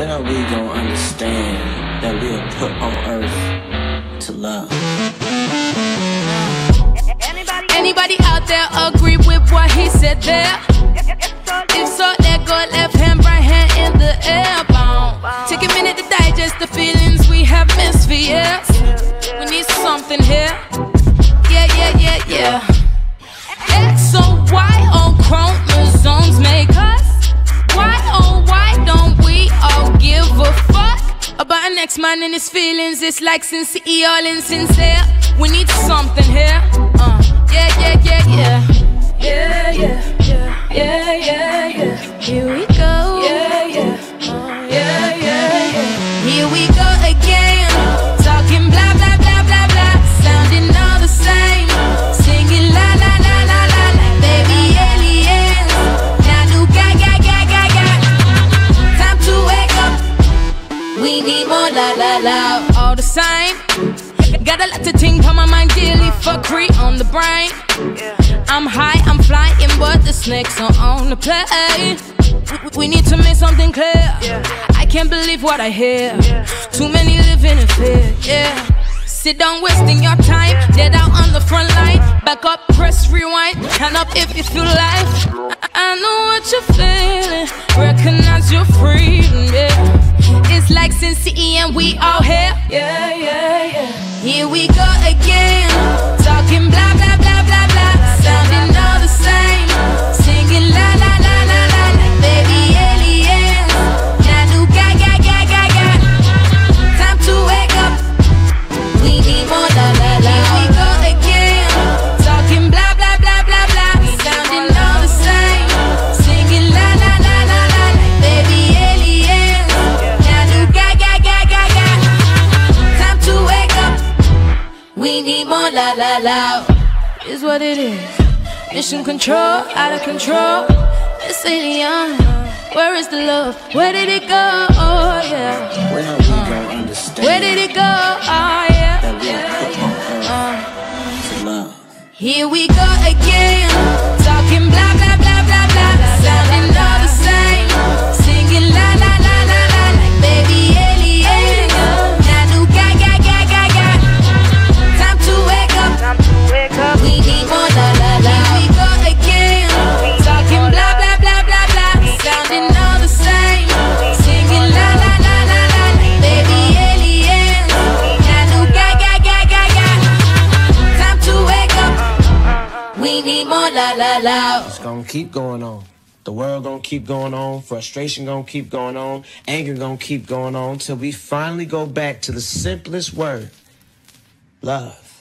When are we gonna understand that we are put on earth to love? Anybody out there agree with what he said there? If so, let go, left hand, right hand in the air. Boom. Take a minute to digest the feelings we have missed for years. We need something here. Yeah. X or Y on chromosomes make us. Why, oh, why don't we all give a fuck about an next man and his feelings? It's like sincere, all insincere. We need something here. Yeah. Here we go. Here we go again. Talking blah blah blah blah blah, sounding all the same. Singing la la la la la la, baby aliens. Now do ga. Time to wake up. We need more la la la. All the same. Got a lot to think on my mind daily. Fuckery on the brain. I'm high, I'm flying, but the snakes are on the plane. We need to make something clear. I can't believe what I hear. Too many living in fear. Sit down, wasting your time. Dead out on the front line. Back up, press rewind. Hand up if you feel life. I know what you're feeling. Recognize your freedom. It's like Cincy and we all here. Here we go again. Talking blah blah blah blah blah, sounding all the same. Singing la la la la la la, baby aliens. Now do ga. Time to wake up. We need more la la la. Here we go again. Talking blah blah blah blah blah, sounding all the same. Singing la la la la la la, baby aliens. Now do ga. Time to wake up. We need more la la la. Is what it is. Mission control, out of control. It's alien. Where is the love? Where did it go? Oh yeah. When are we gonna understand? Where did it go? Oh yeah. That we are put on earth to love. Here we go again. Talking blah blah blah blah blah, sounding all the same. Singing la la la la la, like baby aliens. Now do ga. Time to wake up. We need more la la la. Here we go again. Talking blah blah blah blah blah, sounding all the same. Singing la la la la la, like baby aliens. Now do ga. Time to wake up. We need more la la la. It's gonna keep going on. The world gonna keep going on. Frustration gonna keep going on. Anger gonna keep going on till we finally go back to the simplest word: love.